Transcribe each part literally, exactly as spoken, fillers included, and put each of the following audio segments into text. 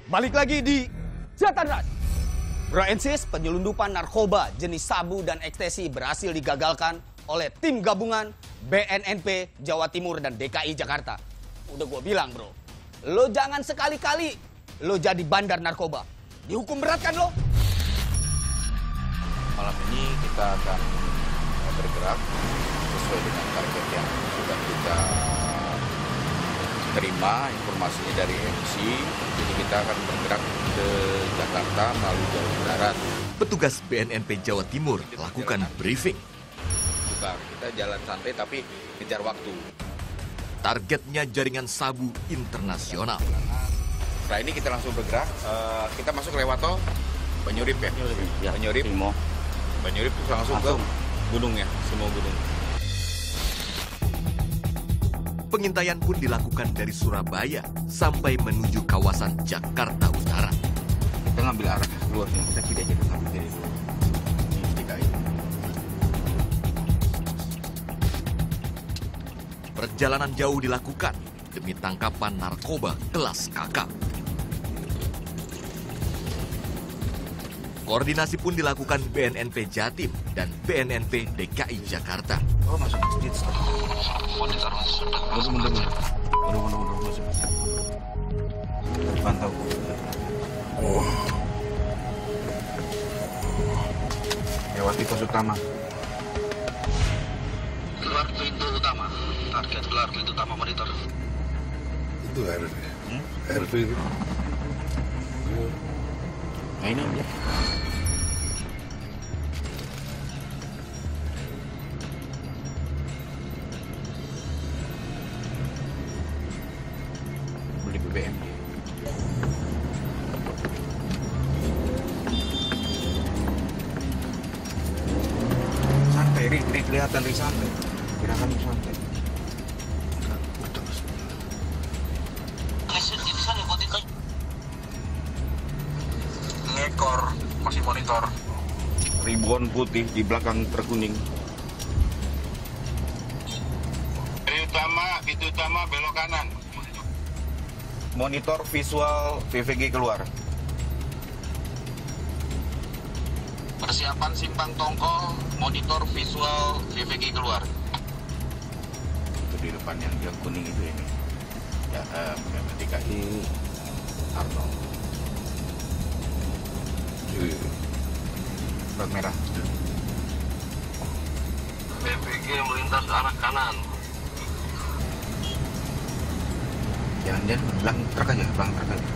Balik lagi di Jatan Ras. Bro and Sis, penyelundupan narkoba jenis sabu dan ekstasi berhasil digagalkan oleh tim gabungan B N N P Jawa Timur dan D K I Jakarta. Udah gue bilang bro, lo jangan sekali-kali lo jadi bandar narkoba. Dihukum berat kan lo? Malam ini kita akan bergerak sesuai dengan target yang sudah kita terima informasinya dari M C. Jadi kita akan bergerak ke Jakarta melalui jalur darat. Petugas B N N P Jawa Timur lakukan briefing. Bukan, kita jalan santai tapi kejar waktu. Targetnya jaringan sabu internasional. Setelah ini kita langsung bergerak, uh, kita masuk lewat tol Banyurip ya? Ya, Banyurip. Simo. Banyurip langsung, langsung ke gunung ya, semua gunung. Pengintaian pun dilakukan dari Surabaya sampai menuju kawasan Jakarta Utara. Kita ngambil arah keluar, kita tidak jadi sampai dari D K I. Perjalanan jauh dilakukan demi tangkapan narkoba kelas kakap. Koordinasi pun dilakukan B N N P Jatim dan B N N P D K I Jakarta. Oh, masuk masjid. Monitor, mundur, mundur, mundur. Mundur, mundur, mundur, masuk. Pantau. Oh. Lewati pos utama. Keluar pintu utama. Target keluar pintu utama monitor. Itu R V. Hmm? R V itu. Nah, ini aja. Beli B B M. Santai, Ri, Ri, kelihatan Ri santai. Gerakan santai. Ngekor, masih monitor. Ribuan putih di belakang terkuning. Pintu utama, pintu utama belok kanan. Monitor visual V V G keluar. Persiapan simpang tongkol, monitor visual V V G keluar. Itu di depan yang yang kuning itu ini. Ya, eh, D K I Arno. Plat merah. V V G melintas arah kanan. Jangan-jangan belakang truk aja, belakang truk aja.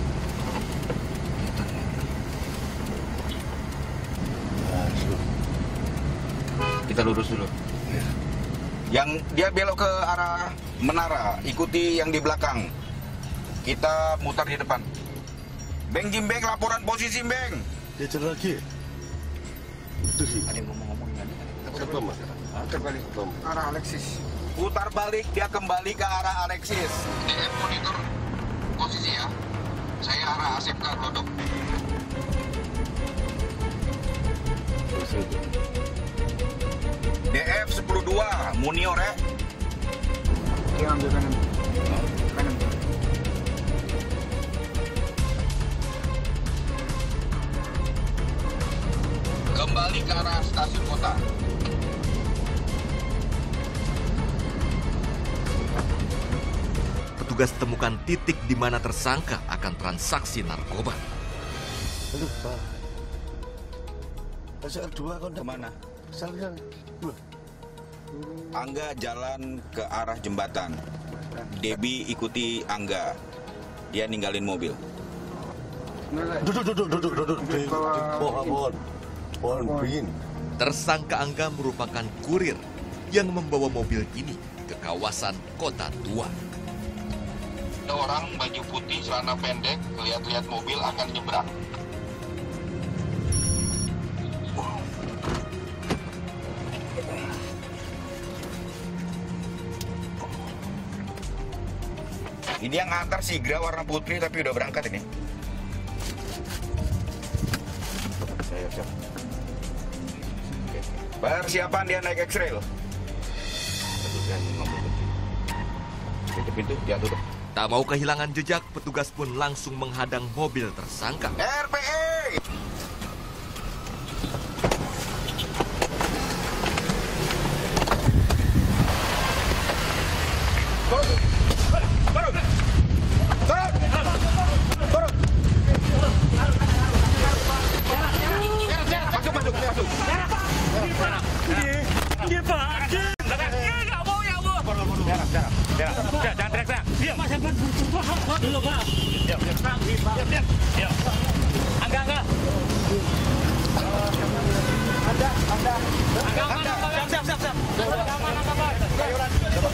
Kita lurus dulu. Ya. Yang dia belok ke arah menara, ikuti yang di belakang. Kita mutar di depan. Beng Jim Beng, laporan posisi Beng. Dia jalan lagi. Itu sih. Ada yang ngomong-ngomong nggak ada? Siapa mas? Terbalik. Tom. Arah Alexis. Putar balik, dia kembali ke arah Alexis. D F monitor posisi ya. Saya arah Asep ke Glodok. Terus itu. D F sepuluh dua, Munior ya. Dia ambil kanan. Kanan. Kembali ke arah stasiun kota. Petugas temukan titik di mana tersangka akan transaksi narkoba. Aduh, Pak. S R dua kan Kemana? Salah. Angga jalan ke arah jembatan. Debi ikuti Angga. Dia ninggalin mobil. Duduk, duduk, duduk, duduk di, di pohon, pohon, pohon beringin. Tersangka Angga merupakan kurir yang membawa mobil ini ke kawasan Kota Tua. Ada orang baju putih, celana pendek, lihat-lihat mobil akan nyebrang. Ini yang ngantar Sigra warna putih tapi udah berangkat ini. Saya siap. Persiapan dia naik X-Rail. Tutup pintu, ya tutup. Tak mau kehilangan jejak, petugas pun langsung menghadang mobil tersangka. R P E! Jangan teriak-teriak. Diam. Mas, sabar. Pak, dulu, Pak. Diam, diam. Diam, diam. Diam. Angga, Angga. Anda, Anda. Angga, Angga. Siap, siap, siap, siap. Aman, Angga, Pak. Mayoran.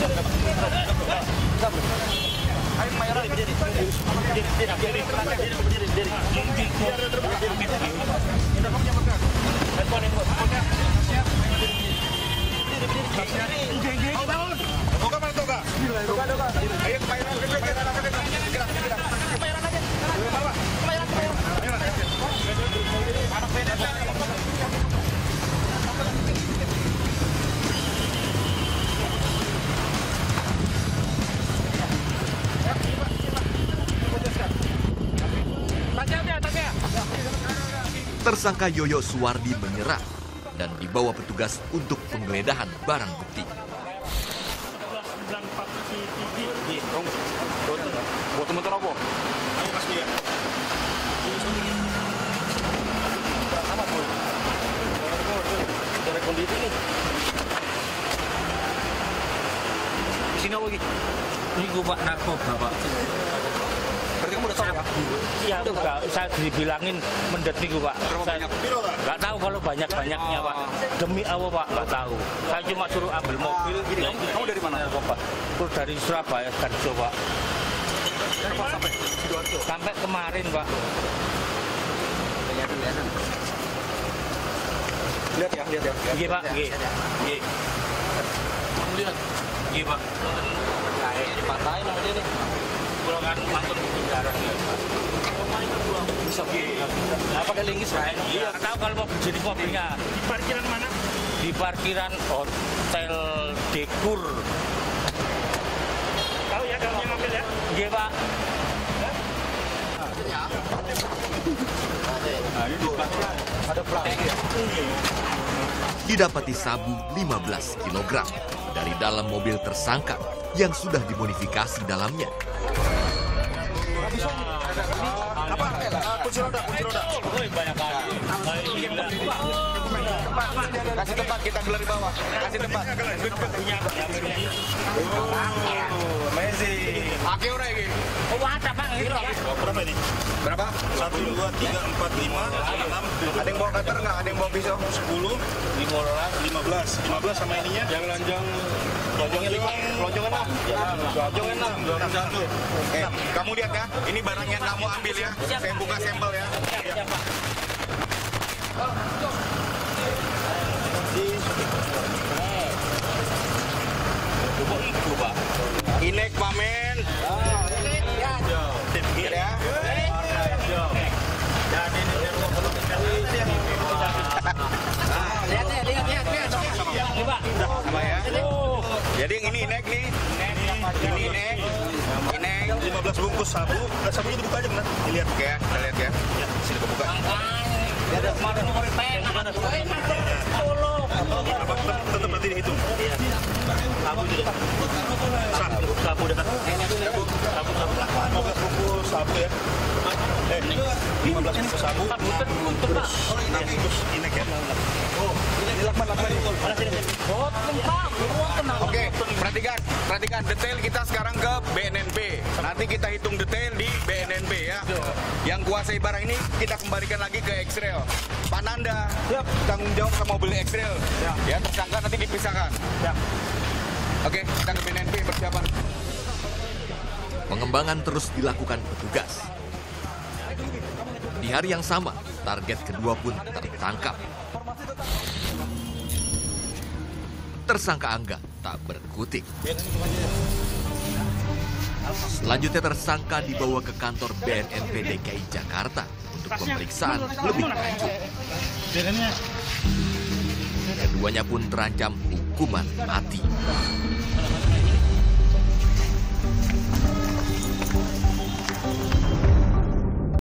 Ayo, Mayoran berdiri. Berdiri, berdiri, berdiri. Berdiri, berdiri. Biar terbuka. Kita kamu yang bergerak. Handphone, handphone. Siap. Berdiri, berdiri. Berdiri, berdiri. Kau bangun. Toga mana toga? Toga, toga. Ayo ke Mayoran, ke gerak, gerak, gerak. Gerak, gerak. Ke Mayoran aja. Ke bawah. Ke Mayoran, ke Mayoran. Mayoran. Anak beda. Tersangka Yoyo Suwardi menyerah dan dibawa petugas untuk penggeledahan barang bukti. Buat motor apa? Ayo Mas dia. Sama pun. Ada kondisi nih. Di sini apa lagi? Ini gua Pak narkoba, Pak. Berarti kamu udah tahu Pak? Iya, enggak. Saya dibilangin mendet nih gua, Pak. Saya nggak tahu kalau banyak-banyaknya, Pak. Demi Allah, Pak, nggak tahu. Saya cuma suruh ambil mobil. Gini, kamu, kamu dari mana? Pak. Terus dari Surabaya, Sidoarjo, Pak. Sampai Sidoarjo. Sampai kemarin, Pak. Lihat ya, lihat ya. Iya, Pak. Iya. Iya. Kamu lihat? Iya, Pak. Dipatahin sama dia nih. Kalau kan langsung ke darahnya. Bisa gitu. Nah, pakai linggis, Pak. Iya, tahu kalau mau jadi mobilnya. Di parkiran mana? Di parkiran Hotel Dekur. Tahu ya kalau yang mobil ya? Iya, Pak. Ada plastik. Didapati sabu lima belas kilogram dari dalam mobil tersangka yang sudah dimodifikasi dalamnya. Apa? Kunci roda, kunci roda. Banyak kali. Kasih tempat, kita gelar di bawah. Kasih tempat. Amazing. Pakai udah ini. Oh, ada Pak. Berapa ini? Berapa? Satu, dua, tiga, empat, lima, enam. Ada yang bawa cutter nggak? Ada yang bawa pisau? Sepuluh, lima belas, lima belas, lima belas sama ininya. Yang lonjong, lonjongnya lima, lonjongnya enam. Lonjongnya enam. Satu. Eh, kamu lihat ya. Ini barang yang kamu ambil ya. Saya buka sampel ya. Siap, Pak. Itu, Pak. Inek pamen. Inek ya. Inek ya. Lihat, lihat, lihat, lihat. Ini, Pak. Sama ya. Jadi yang ini inek nih. Ini inek. Inek. lima belas bungkus sabu. Sabunya dibuka aja benar. Dilihat ya, kita lihat ya. Ya, sini kebuka. Ada kemarin kemarin pen. Tetap berarti dihitung. Sabu juga. Sabu, sabu dah. Sabu, sabu, sabu. lima belas bungkus sabu ya. Eh, lima belas bungkus sabu. Terus, terus inek ya. Oh, ini lakman, lakman. Mana sini? Oh, tenang. Oke, perhatikan, perhatikan detail kita sekarang ke B N N B. Nanti kita hitung detail di B N N B ya. Yang kuasai barang ini kita kembalikan lagi ke X-Rail. Pak Nanda, yep. Tanggung jawab sama mobil X-Rail. Ya. Ya, tersangka nanti dipisahkan. Ya. Oke, kita ke B N N B persiapan. Pengembangan terus dilakukan petugas. Di hari yang sama, target kedua pun tertangkap. Tersangka Angga tak berkutik. Selanjutnya tersangka dibawa ke kantor B N N P D K I Jakarta untuk pemeriksaan lebih lanjut. Keduanya pun terancam hukuman mati.